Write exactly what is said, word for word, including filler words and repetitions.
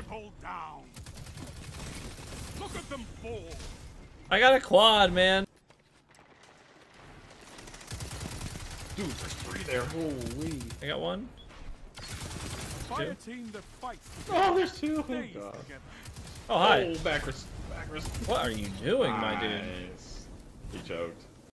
Triple down. Look at them fall. I got a quad, man. Dude, there's three there. Holy. I got one. Fire team that fights. Oh, there's two. Oh, Stays God. together. Oh, hi. Oh, backwards. Backwards. What are you doing, my dude? Nice. He choked.